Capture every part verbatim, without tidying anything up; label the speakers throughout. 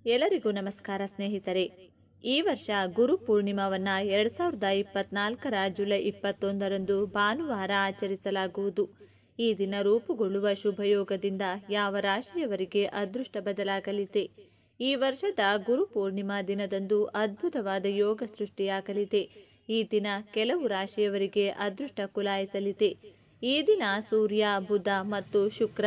Speaker 1: ಎಲ್ಲರಿಗೂ ನಮಸ್ಕಾರ ಸ್ನೇಹಿತರೆ. ಈ ವರ್ಷ ಗುರು ಪೂರ್ಣಿಮಾವನ್ನ ಎರಡ್ ಸಾವಿರದ ಇಪ್ಪತ್ನಾಲ್ಕರ ಜುಲೈ ಇಪ್ಪತ್ತೊಂದರಂದು ಭಾನುವಾರ ಆಚರಿಸಲಾಗುವುದು. ಈ ದಿನ ರೂಪುಗೊಳ್ಳುವ ಶುಭಯೋಗದಿಂದ ಯಾವ ರಾಶಿಯವರಿಗೆ ಅದೃಷ್ಟ ಬದಲಾಗಲಿದೆ? ಈ ವರ್ಷದ ಗುರು ಪೂರ್ಣಿಮಾ ದಿನದಂದು ಅದ್ಭುತವಾದ ಯೋಗ ಸೃಷ್ಟಿಯಾಗಲಿದೆ. ಈ ದಿನ ಕೆಲವು ರಾಶಿಯವರಿಗೆ ಅದೃಷ್ಟ ಕುಲಾಯಿಸಲಿದೆ. ಈ ದಿನ ಸೂರ್ಯ, ಬುಧ ಮತ್ತು ಶುಕ್ರ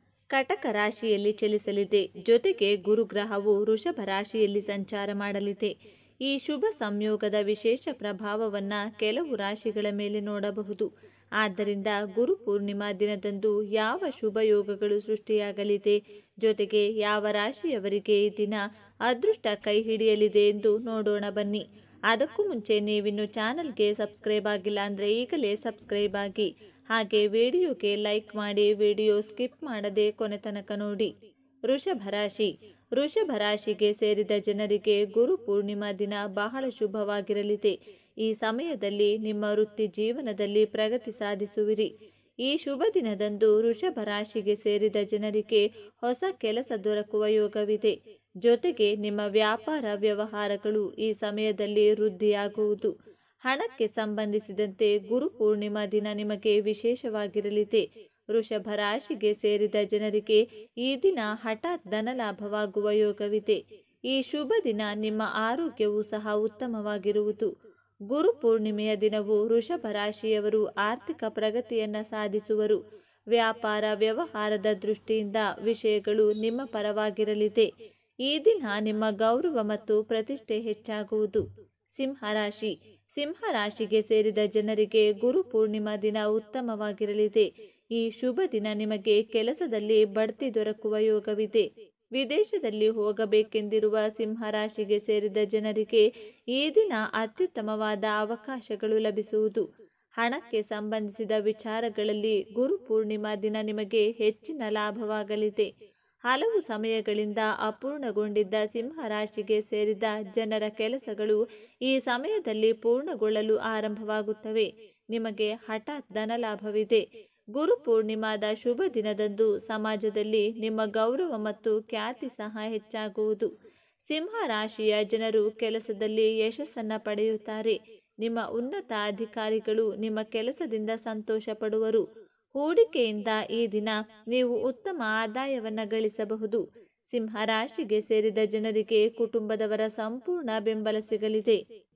Speaker 1: ಕಟಕ ರಾಶಿಯಲ್ಲಿ ಚಲಿಸಲಿದೆ. ಜೊತೆಗೆ ಗುರುಗ್ರಹವು ವೃಷಭ ರಾಶಿಯಲ್ಲಿ ಸಂಚಾರ ಮಾಡಲಿದೆ. ಈ ಶುಭ ಸಂಯೋಗದ ವಿಶೇಷ ಪ್ರಭಾವವನ್ನ ಕೆಲವು ರಾಶಿಗಳ ಮೇಲೆ ನೋಡಬಹುದು. ಆದ್ದರಿಂದ ಗುರು ಪೂರ್ಣಿಮಾ ದಿನದಂದು ಯಾವ ಶುಭ ಯೋಗಗಳು ಸೃಷ್ಟಿಯಾಗಲಿದೆ, ಜೊತೆಗೆ ಯಾವ ರಾಶಿಯವರಿಗೆ ಈ ದಿನ ಅದೃಷ್ಟ ಕೈ ಹಿಡಿಯಲಿದೆ ಎಂದು ನೋಡೋಣ ಬನ್ನಿ. ಅದಕ್ಕೂ ಮುಂಚೆ ನೀವಿನ್ನು ಚಾನಲ್ಗೆ ಸಬ್ಸ್ಕ್ರೈಬ್ ಆಗಿಲ್ಲ ಅಂದರೆ ಈಗಲೇ ಸಬ್ಸ್ಕ್ರೈಬ್ ಆಗಿ, ಹಾಗೆ ವಿಡಿಯೋಗೆ ಲೈಕ್ ಮಾಡಿ, ವಿಡಿಯೋ ಸ್ಕಿಪ್ ಮಾಡದೆ ಕೊನೆ ತನಕ ನೋಡಿ. ವೃಷಭ ರಾಶಿ. ವೃಷಭ ರಾಶಿಗೆ ಸೇರಿದ ಜನರಿಗೆ ಗುರು ಪೂರ್ಣಿಮಾ ದಿನ ಬಹಳ ಶುಭವಾಗಿರಲಿದೆ. ಈ ಸಮಯದಲ್ಲಿ ನಿಮ್ಮ ವೃತ್ತಿ ಜೀವನದಲ್ಲಿ ಪ್ರಗತಿ ಸಾಧಿಸುವಿರಿ. ಈ ಶುಭ ದಿನದಂದು ವೃಷಭ ರಾಶಿಗೆ ಸೇರಿದ ಜನರಿಗೆ ಹೊಸ ಕೆಲಸ ದೊರಕುವ ಯೋಗವಿದೆ. ಜೊತೆಗೆ ನಿಮ್ಮ ವ್ಯಾಪಾರ ವ್ಯವಹಾರಗಳು ಈ ಸಮಯದಲ್ಲಿ ವೃದ್ಧಿಯಾಗುವುದು. ಹಣಕ್ಕೆ ಸಂಬಂಧಿಸಿದಂತೆ ಗುರು ಪೂರ್ಣಿಮಾ ದಿನ ನಿಮಗೆ ವಿಶೇಷವಾಗಿರಲಿದೆ. ವೃಷಭ ರಾಶಿಗೆ ಸೇರಿದ ಜನರಿಗೆ ಈ ದಿನ ಹಠಾತ್ ಧನಲಾಭವಾಗುವ ಯೋಗವಿದೆ. ಈ ಶುಭ ದಿನ ನಿಮ್ಮ ಆರೋಗ್ಯವೂ ಸಹ ಉತ್ತಮವಾಗಿರುವುದು. ಗುರು ಪೂರ್ಣಿಮೆಯ ದಿನವು ವೃಷಭ ರಾಶಿಯವರು ಆರ್ಥಿಕ ಪ್ರಗತಿಯನ್ನು ಸಾಧಿಸುವರು. ವ್ಯಾಪಾರ ವ್ಯವಹಾರದ ದೃಷ್ಟಿಯಿಂದ ವಿಷಯಗಳು ನಿಮ್ಮ ಪರವಾಗಿರಲಿದೆ. ಈ ದಿನ ನಿಮ್ಮ ಗೌರವ ಮತ್ತು ಪ್ರತಿಷ್ಠೆ ಹೆಚ್ಚಾಗುವುದು. ಸಿಂಹರಾಶಿ. ಸಿಂಹರಾಶಿಗೆ ಸೇರಿದ ಜನರಿಗೆ ಗುರು ಪೂರ್ಣಿಮಾ ದಿನ ಉತ್ತಮವಾಗಿರಲಿದೆ. ಈ ಶುಭ ದಿನ ನಿಮಗೆ ಕೆಲಸದಲ್ಲಿ ಬಡ್ತಿ ದೊರಕುವ ಯೋಗವಿದೆ. ವಿದೇಶದಲ್ಲಿ ಹೋಗಬೇಕೆಂದಿರುವ ಸಿಂಹರಾಶಿಗೆ ಸೇರಿದ ಜನರಿಗೆ ಈ ದಿನ ಅತ್ಯುತ್ತಮವಾದ ಅವಕಾಶಗಳು ಲಭಿಸುವುದು. ಹಣಕ್ಕೆ ಸಂಬಂಧಿಸಿದ ವಿಚಾರಗಳಲ್ಲಿ ಗುರು ಪೂರ್ಣಿಮಾ ದಿನ ನಿಮಗೆ ಹೆಚ್ಚಿನ ಲಾಭವಾಗಲಿದೆ. ಹಲವು ಸಮಯಗಳಿಂದ ಅಪೂರ್ಣಗೊಂಡಿದ್ದ ಸಿಂಹರಾಶಿಗೆ ಸೇರಿದ ಜನರ ಕೆಲಸಗಳು ಈ ಸಮಯದಲ್ಲಿ ಪೂರ್ಣಗೊಳ್ಳಲು ಆರಂಭವಾಗುತ್ತವೆ. ನಿಮಗೆ ಹಠಾತ್ ಧನಲಾಭವಿದೆ. ಗುರು ಪೂರ್ಣಿಮಾದ ಶುಭ ದಿನದಂದು ಸಮಾಜದಲ್ಲಿ ನಿಮ್ಮ ಗೌರವ ಮತ್ತು ಖ್ಯಾತಿ ಸಹ ಹೆಚ್ಚಾಗುವುದು. ಸಿಂಹ ರಾಶಿಯ ಜನರು ಕೆಲಸದಲ್ಲಿ ಯಶಸ್ಸನ್ನು ಪಡೆಯುತ್ತಾರೆ. ನಿಮ್ಮ ಉನ್ನತ ಅಧಿಕಾರಿಗಳು ನಿಮ್ಮ ಕೆಲಸದಿಂದ ಸಂತೋಷ ಪಡುವರು. ಹೂಡಿಕೆಯಿಂದ ಈ ದಿನ ನೀವು ಉತ್ತಮ ಆದಾಯವನ್ನು ಗಳಿಸಬಹುದು. ಸಿಂಹ ರಾಶಿಗೆ ಸೇರಿದ ಜನರಿಗೆ ಕುಟುಂಬದವರ ಸಂಪೂರ್ಣ ಬೆಂಬಲ ಸಿಗಲಿದೆ.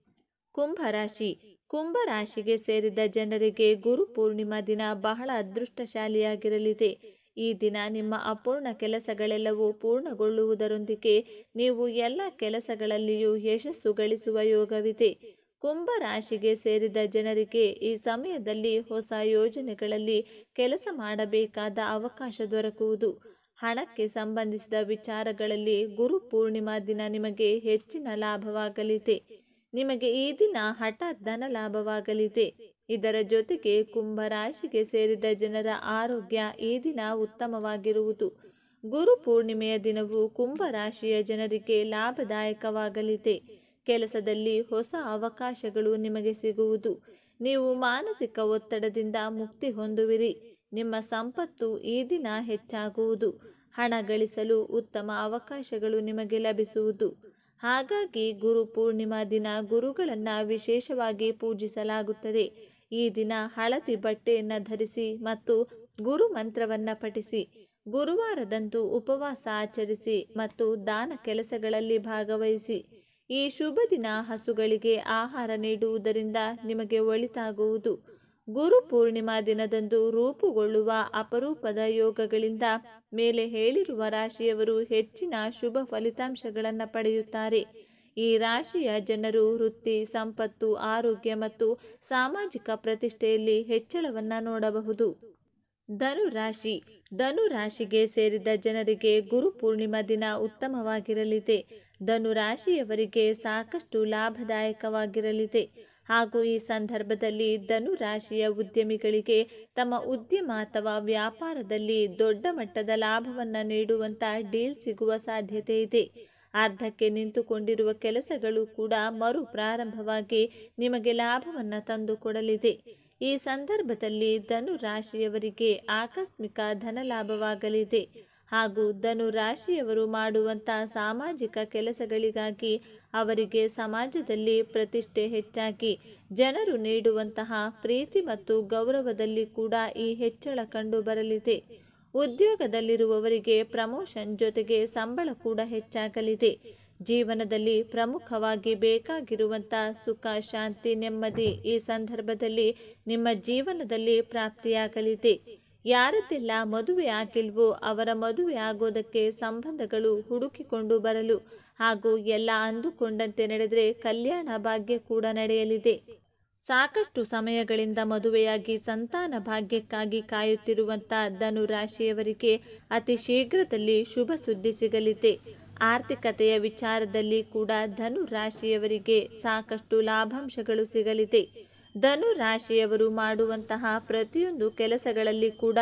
Speaker 1: ಕುಂಭರಾಶಿ. ಕುಂಭರಾಶಿಗೆ ಸೇರಿದ ಜನರಿಗೆ ಗುರು ಪೂರ್ಣಿಮಾ ದಿನ ಬಹಳ ಅದೃಷ್ಟಶಾಲಿಯಾಗಿರಲಿದೆ. ಈ ದಿನ ನಿಮ್ಮ ಅಪೂರ್ಣ ಕೆಲಸಗಳೆಲ್ಲವೂ ಪೂರ್ಣಗೊಳ್ಳುವುದರೊಂದಿಗೆ ನೀವು ಎಲ್ಲ ಕೆಲಸಗಳಲ್ಲಿಯೂ ಯಶಸ್ಸು ಗಳಿಸುವ ಯೋಗವಿದೆ. ಕುಂಭ ರಾಶಿಗೆ ಸೇರಿದ ಜನರಿಗೆ ಈ ಸಮಯದಲ್ಲಿ ಹೊಸ ಯೋಜನೆಗಳಲ್ಲಿ ಕೆಲಸ ಮಾಡಬೇಕಾದ ಅವಕಾಶ ದೊರಕುವುದು. ಹಣಕ್ಕೆ ಸಂಬಂಧಿಸಿದ ವಿಚಾರಗಳಲ್ಲಿ ಗುರು ಪೂರ್ಣಿಮಾ ದಿನ ನಿಮಗೆ ಹೆಚ್ಚಿನ ಲಾಭವಾಗಲಿದೆ. ನಿಮಗೆ ಈ ದಿನ ಹಠಾತ್ ಧನ ಲಾಭವಾಗಲಿದೆ. ಇದರ ಜೊತೆಗೆ ಕುಂಭ ರಾಶಿಗೆ ಸೇರಿದ ಜನರ ಆರೋಗ್ಯ ಈ ದಿನ ಉತ್ತಮವಾಗಿರುವುದು. ಗುರು ಪೂರ್ಣಿಮೆಯ ದಿನವು ಕುಂಭ ರಾಶಿಯ ಜನರಿಗೆ ಲಾಭದಾಯಕವಾಗಲಿದೆ. ಕೆಲಸದಲ್ಲಿ ಹೊಸ ಅವಕಾಶಗಳು ನಿಮಗೆ ಸಿಗುವುದು. ನೀವು ಮಾನಸಿಕ ಒತ್ತಡದಿಂದ ಮುಕ್ತಿ ಹೊಂದುವಿರಿ. ನಿಮ್ಮ ಸಂಪತ್ತು ಈ ದಿನ ಹೆಚ್ಚಾಗುವುದು. ಹಣ ಗಳಿಸಲು ಉತ್ತಮ ಅವಕಾಶಗಳು ನಿಮಗೆ ಲಭಿಸುವುದು. ಹಾಗಾಗಿ ಗುರು ಪೂರ್ಣಿಮಾ ದಿನ ಗುರುಗಳನ್ನು ವಿಶೇಷವಾಗಿ ಪೂಜಿಸಲಾಗುತ್ತದೆ. ಈ ದಿನ ಹಳದಿ ಬಟ್ಟೆಯನ್ನು ಧರಿಸಿ ಮತ್ತು ಗುರು ಮಂತ್ರವನ್ನು ಪಠಿಸಿ. ಗುರುವಾರದಂದು ಉಪವಾಸ ಆಚರಿಸಿ ಮತ್ತು ದಾನ ಕೆಲಸಗಳಲ್ಲಿ ಭಾಗವಹಿಸಿ. ಈ ಶುಭ ದಿನ ಹಸುಗಳಿಗೆ ಆಹಾರ ನೀಡುವುದರಿಂದ ನಿಮಗೆ ಒಳಿತಾಗುವುದು. ಗುರು ಪೂರ್ಣಿಮಾ ದಿನದಂದು ರೂಪುಗೊಳ್ಳುವ ಅಪರೂಪದ ಯೋಗಗಳಿಂದ ಮೇಲೆ ಹೇಳಿರುವ ರಾಶಿಯವರು ಹೆಚ್ಚಿನ ಶುಭ ಫಲಿತಾಂಶಗಳನ್ನು ಪಡೆಯುತ್ತಾರೆ. ಈ ರಾಶಿಯ ಜನರು ವೃತ್ತಿ, ಸಂಪತ್ತು, ಆರೋಗ್ಯ ಮತ್ತು ಸಾಮಾಜಿಕ ಪ್ರತಿಷ್ಠೆಯಲ್ಲಿ ಹೆಚ್ಚಳವನ್ನು ನೋಡಬಹುದು. ಧನು ರಾಶಿ. ಧನು ರಾಶಿಗೆ ಸೇರಿದ ಜನರಿಗೆ ಗುರು ಪೂರ್ಣಿಮಾ ದಿನ ಉತ್ತಮವಾಗಿರಲಿದೆ. ಧನು ರಾಶಿಯವರಿಗೆ ಸಾಕಷ್ಟು ಲಾಭದಾಯಕವಾಗಿರಲಿದೆ. ಹಾಗೂ ಈ ಸಂದರ್ಭದಲ್ಲಿ ಧನು ರಾಶಿಯ ಉದ್ಯಮಿಗಳಿಗೆ ತಮ್ಮ ಉದ್ಯಮ ಅಥವಾ ವ್ಯಾಪಾರದಲ್ಲಿ ದೊಡ್ಡ ಮಟ್ಟದ ಲಾಭವನ್ನು ನೀಡುವಂಥ ಡೀಲ್ ಸಿಗುವ ಸಾಧ್ಯತೆ ಇದೆ. ಅರ್ಧಕ್ಕೆ ನಿಂತುಕೊಂಡಿರುವ ಕೆಲಸಗಳು ಕೂಡ ಮರು ಪ್ರಾರಂಭವಾಗಿ ನಿಮಗೆ ಲಾಭವನ್ನು ತಂದುಕೊಡಲಿದೆ. ಈ ಸಂದರ್ಭದಲ್ಲಿ ಧನು ರಾಶಿಯವರಿಗೆ ಆಕಸ್ಮಿಕ ಧನ ಲಾಭವಾಗಲಿದೆ. ಹಾಗೂ ಧನು ರಾಶಿಯವರು ಮಾಡುವಂಥ ಸಾಮಾಜಿಕ ಕೆಲಸಗಳಿಗಾಗಿ ಅವರಿಗೆ ಸಮಾಜದಲ್ಲಿ ಪ್ರತಿಷ್ಠೆ ಹೆಚ್ಚಾಗಿ ಜನರು ನೀಡುವಂತಹ ಪ್ರೀತಿ ಮತ್ತು ಗೌರವದಲ್ಲಿ ಕೂಡ ಈ ಹೆಚ್ಚಳ ಕಂಡು ಬರಲಿದೆ. ಉದ್ಯೋಗದಲ್ಲಿರುವವರಿಗೆ ಪ್ರಮೋಷನ್ ಜೊತೆಗೆ ಸಂಬಳ ಕೂಡ ಹೆಚ್ಚಾಗಲಿದೆ. ಜೀವನದಲ್ಲಿ ಪ್ರಮುಖವಾಗಿ ಬೇಕಾಗಿರುವಂಥ ಸುಖ, ಶಾಂತಿ, ನೆಮ್ಮದಿ ಈ ಸಂದರ್ಭದಲ್ಲಿ ನಿಮ್ಮ ಜೀವನದಲ್ಲಿ ಪ್ರಾಪ್ತಿಯಾಗಲಿದೆ. ಯಾರದ್ದೆಲ್ಲ ಮದುವೆ ಆಗಿಲ್ವೋ ಅವರ ಮದುವೆ ಆಗೋದಕ್ಕೆ ಸಂಬಂಧಗಳು ಹುಡುಕಿಕೊಂಡು ಬರಲು ಹಾಗೂ ಎಲ್ಲ ಅಂದುಕೊಂಡಂತೆ ನಡೆದರೆ ಕಲ್ಯಾಣ ಭಾಗ್ಯ ಕೂಡ ನಡೆಯಲಿದೆ. ಸಾಕಷ್ಟು ಸಮಯಗಳಿಂದ ಮದುವೆಯಾಗಿ ಸಂತಾನ ಭಾಗ್ಯಕ್ಕಾಗಿ ಕಾಯುತ್ತಿರುವಂಥ ಧನು ರಾಶಿಯವರಿಗೆ ಅತಿ ಶೀಘ್ರದಲ್ಲಿ ಶುಭ ಸುದ್ದಿ ಸಿಗಲಿದೆ. ಆರ್ಥಿಕತೆಯ ವಿಚಾರದಲ್ಲಿ ಕೂಡ ಧನು ರಾಶಿಯವರಿಗೆ ಸಾಕಷ್ಟು ಲಾಭಾಂಶಗಳು ಸಿಗಲಿದೆ. ಧನು ರಾಶಿಯವರು ಮಾಡುವಂತಹ ಪ್ರತಿಯೊಂದು ಕೆಲಸಗಳಲ್ಲಿ ಕೂಡ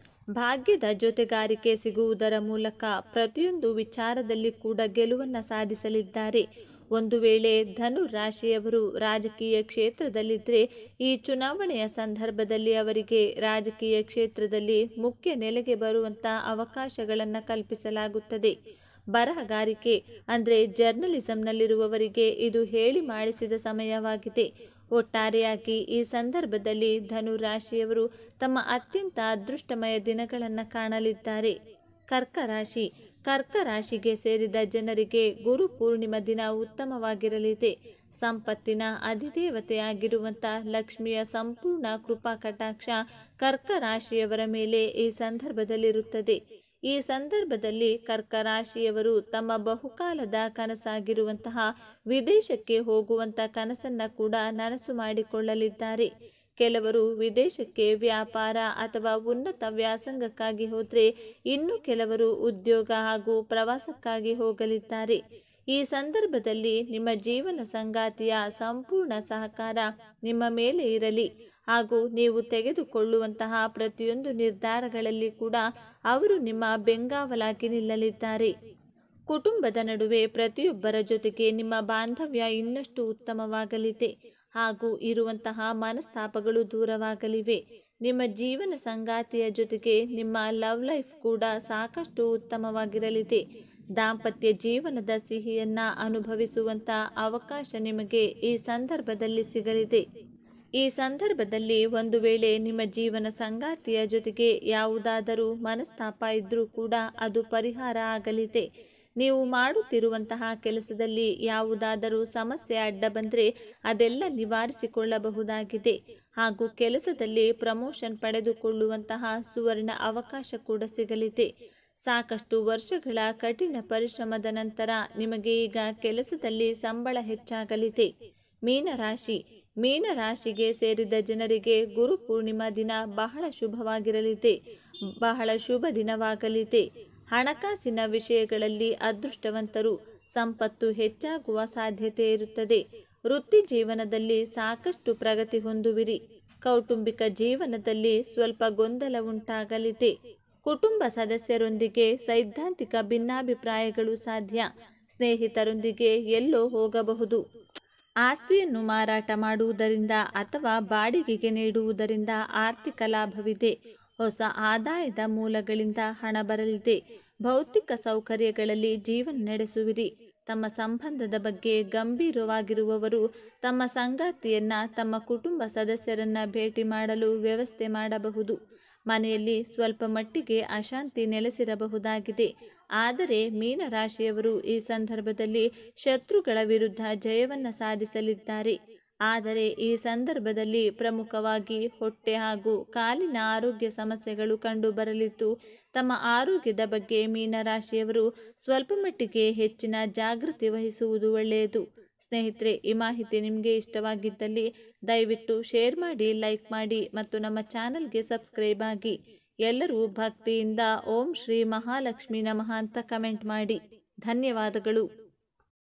Speaker 1: ಭಾಗ್ಯದ ಜೊತೆಗಾರಿಕೆ ಸಿಗುವುದರ ಮೂಲಕ ಪ್ರತಿಯೊಂದು ವಿಚಾರದಲ್ಲಿ ಕೂಡ ಗೆಲುವನ್ನು ಸಾಧಿಸಲಿದ್ದಾರೆ. ಒಂದು ವೇಳೆ ಧನು ರಾಶಿಯವರು ರಾಜಕೀಯ ಕ್ಷೇತ್ರದಲ್ಲಿದ್ದರೆ ಈ ಚುನಾವಣೆಯ ಸಂದರ್ಭದಲ್ಲಿ ಅವರಿಗೆ ರಾಜಕೀಯ ಕ್ಷೇತ್ರದಲ್ಲಿ ಮುಖ್ಯ ನೆಲೆಗೆ ಬರುವಂಥ ಅವಕಾಶಗಳನ್ನು ಕಲ್ಪಿಸಲಾಗುತ್ತದೆ. ಬರಹಗಾರಿಕೆ ಅಂದರೆ ಜರ್ನಲಿಸಂನಲ್ಲಿರುವವರಿಗೆ ಇದು ಹೇಳಿ ಮಾಡಿಸಿದ ಸಮಯವಾಗಿದೆ. ಒಟ್ಟಾರೆಯಾಗಿ ಈ ಸಂದರ್ಭದಲ್ಲಿ ಧನು ರಾಶಿಯವರು ತಮ್ಮ ಅತ್ಯಂತ ಅದೃಷ್ಟಮಯ ದಿನಗಳನ್ನು ಕಾಣಲಿದ್ದಾರೆ. ಕರ್ಕ ರಾಶಿ ಕರ್ಕ ರಾಶಿಗೆ ಸೇರಿದ ಜನರಿಗೆ ಗುರು ಪೂರ್ಣಿಮಾ ದಿನ ಉತ್ತಮವಾಗಿರಲಿದೆ. ಸಂಪತ್ತಿನ ಅಧಿದೇವತೆಯಾಗಿರುವಂಥ ಲಕ್ಷ್ಮಿಯ ಸಂಪೂರ್ಣ ಕೃಪಾ ಕಟಾಕ್ಷ ಕರ್ಕ ರಾಶಿಯವರ ಮೇಲೆ ಈ ಸಂದರ್ಭದಲ್ಲಿರುತ್ತದೆ. ಈ ಸಂದರ್ಭದಲ್ಲಿ ಕರ್ಕ ರಾಶಿಯವರು ತಮ್ಮ ಬಹುಕಾಲದ ಕನಸಾಗಿರುವಂತಹ ವಿದೇಶಕ್ಕೆ ಹೋಗುವಂಥ ಕನಸನ್ನು ಕೂಡ ನನಸು ಮಾಡಿಕೊಳ್ಳಲಿದ್ದಾರೆ. ಕೆಲವರು ವಿದೇಶಕ್ಕೆ ವ್ಯಾಪಾರ ಅಥವಾ ಉನ್ನತ ವ್ಯಾಸಂಗಕ್ಕಾಗಿ ಹೋದರೆ ಇನ್ನು ಕೆಲವರು ಉದ್ಯೋಗ ಹಾಗೂ ಪ್ರವಾಸಕ್ಕಾಗಿ ಹೋಗಲಿದ್ದಾರೆ. ಈ ಸಂದರ್ಭದಲ್ಲಿ ನಿಮ್ಮ ಜೀವನ ಸಂಗಾತಿಯ ಸಂಪೂರ್ಣ ಸಹಕಾರ ನಿಮ್ಮ ಮೇಲೆ ಇರಲಿ ಹಾಗೂ ನೀವು ತೆಗೆದುಕೊಳ್ಳುವಂತಹ ಪ್ರತಿಯೊಂದು ನಿರ್ಧಾರಗಳಲ್ಲಿ ಕೂಡ ಅವರು ನಿಮ್ಮ ಬೆಂಗಾವಲಾಗಿ ನಿಲ್ಲಲಿದ್ದಾರೆ. ಕುಟುಂಬದ ನಡುವೆ ಪ್ರತಿಯೊಬ್ಬರ ಜೊತೆಗೆ ನಿಮ್ಮ ಬಾಂಧವ್ಯ ಇನ್ನಷ್ಟು ಉತ್ತಮವಾಗಲಿದೆ ಹಾಗೂ ಇರುವಂತಹ ಮನಸ್ತಾಪಗಳು ದೂರವಾಗಲಿವೆ. ನಿಮ್ಮ ಜೀವನ ಸಂಗಾತಿಯ ಜೊತೆಗೆ ನಿಮ್ಮ ಲವ್ ಲೈಫ್ ಕೂಡ ಸಾಕಷ್ಟು ಉತ್ತಮವಾಗಿರಲಿದೆ. ದಾಂಪತ್ಯ ಜೀವನದ ಸಿಹಿಯನ್ನು ಅನುಭವಿಸುವಂಥ ಅವಕಾಶ ನಿಮಗೆ ಈ ಸಂದರ್ಭದಲ್ಲಿ ಸಿಗಲಿದೆ. ಈ ಸಂದರ್ಭದಲ್ಲಿ ಒಂದು ವೇಳೆ ನಿಮ್ಮ ಜೀವನ ಸಂಗಾತಿಯ ಜೊತೆಗೆ ಯಾವುದಾದರೂ ಮನಸ್ತಾಪ ಇದ್ದರೂ ಕೂಡ ಅದು ಪರಿಹಾರ ಆಗಲಿದೆ. ನೀವು ಮಾಡುತ್ತಿರುವಂತಹ ಕೆಲಸದಲ್ಲಿ ಯಾವುದಾದರೂ ಸಮಸ್ಯೆ ಅಡ್ಡ ಬಂದರೆ ಅದೆಲ್ಲ ನಿವಾರಿಸಿಕೊಳ್ಳಬಹುದಾಗಿದೆ ಹಾಗೂ ಕೆಲಸದಲ್ಲಿ ಪ್ರಮೋಷನ್ ಪಡೆದುಕೊಳ್ಳುವಂತಹ ಸುವರ್ಣ ಅವಕಾಶ ಕೂಡ ಸಿಗಲಿದೆ. ಸಾಕಷ್ಟು ವರ್ಷಗಳ ಕಠಿಣ ಪರಿಶ್ರಮದ ನಂತರ ನಿಮಗೆ ಈಗ ಕೆಲಸದಲ್ಲಿ ಸಂಬಳ ಹೆಚ್ಚಾಗಲಿದೆ. ಮೀನರಾಶಿ ಮೀನರಾಶಿಗೆ ಸೇರಿದ ಜನರಿಗೆ ಗುರು ಪೂರ್ಣಿಮಾ ದಿನ ಬಹಳ ಶುಭವಾಗಿರಲಿದೆ. ಬಹಳ ಶುಭ ದಿನವಾಗಲಿದೆ. ಹಣಕಾಸಿನ ವಿಷಯಗಳಲ್ಲಿ ಅದೃಷ್ಟವಂತರು. ಸಂಪತ್ತು ಹೆಚ್ಚಾಗುವ ಸಾಧ್ಯತೆ ಇರುತ್ತದೆ. ವೃತ್ತಿ ಜೀವನದಲ್ಲಿ ಸಾಕಷ್ಟು ಪ್ರಗತಿ ಹೊಂದುವಿರಿ. ಕೌಟುಂಬಿಕ ಜೀವನದಲ್ಲಿ ಸ್ವಲ್ಪ ಗೊಂದಲ ಉಂಟಾಗಲಿದೆ. ಕುಟುಂಬ ಸದಸ್ಯರೊಂದಿಗೆ ಸೈದ್ಧಾಂತಿಕ ಭಿನ್ನಾಭಿಪ್ರಾಯಗಳು ಸಾಧ್ಯ. ಸ್ನೇಹಿತರೊಂದಿಗೆ ಎಲ್ಲೋ ಹೋಗಬಹುದು. ಆಸ್ತಿಯನ್ನು ಮಾರಾಟ ಮಾಡುವುದರಿಂದ ಅಥವಾ ಬಾಡಿಗೆಗೆ ನೀಡುವುದರಿಂದ ಆರ್ಥಿಕ ಲಾಭವಿದೆ. ಹೊಸ ಆದಾಯದ ಮೂಲಗಳಿಂದ ಹಣ ಬರಲಿದೆ. ಭೌತಿಕ ಸೌಕರ್ಯಗಳಲ್ಲಿ ಜೀವನ ನಡೆಸುವಿರಿ. ತಮ್ಮ ಸಂಬಂಧದ ಬಗ್ಗೆ ಗಂಭೀರವಾಗಿರುವವರು ತಮ್ಮ ಸಂಗಾತಿಯನ್ನ ತಮ್ಮ ಕುಟುಂಬ ಸದಸ್ಯರನ್ನ ಭೇಟಿ ಮಾಡಲು ವ್ಯವಸ್ಥೆ ಮಾಡಬಹುದು. ಮನೆಯಲ್ಲಿ ಸ್ವಲ್ಪ ಮಟ್ಟಿಗೆ ಅಶಾಂತಿ ನೆಲೆಸಿರಬಹುದಾಗಿದೆ. ಆದರೆ ಮೀನರಾಶಿಯವರು ಈ ಸಂದರ್ಭದಲ್ಲಿ ಶತ್ರುಗಳ ವಿರುದ್ಧ ಜಯವನ್ನು ಸಾಧಿಸಲಿದ್ದಾರೆ. ಆದರೆ ಈ ಸಂದರ್ಭದಲ್ಲಿ ಪ್ರಮುಖವಾಗಿ ಹೊಟ್ಟೆ ಹಾಗೂ ಕಾಲಿನ ಆರೋಗ್ಯ ಸಮಸ್ಯೆಗಳು ಕಂಡುಬರಲಿದ್ದು, ತಮ್ಮ ಆರೋಗ್ಯದ ಬಗ್ಗೆ ಮೀನರಾಶಿಯವರು ಸ್ವಲ್ಪ ಮಟ್ಟಿಗೆ ಹೆಚ್ಚಿನ ಜಾಗೃತಿ ವಹಿಸುವುದು ಒಳ್ಳೆಯದು. ಸ್ನೇಹಿತರೆ, ಈ ಮಾಹಿತಿ ನಿಮಗೆ ಇಷ್ಟವಾಗಿದ್ದಲ್ಲಿ ದಯವಿಟ್ಟು ಶೇರ್ ಮಾಡಿ, ಲೈಕ್ ಮಾಡಿ ಮತ್ತು ನಮ್ಮ ಚಾನಲ್ಗೆ ಸಬ್ಸ್ಕ್ರೈಬ್ ಆಗಿ. ಎಲ್ಲರೂ ಭಕ್ತಿಯಿಂದ ಓಂ ಶ್ರೀ ಮಹಾಲಕ್ಷ್ಮಿ ನಮಃ ಅಂತ ಕಮೆಂಟ್ ಮಾಡಿ. ಧನ್ಯವಾದಗಳು.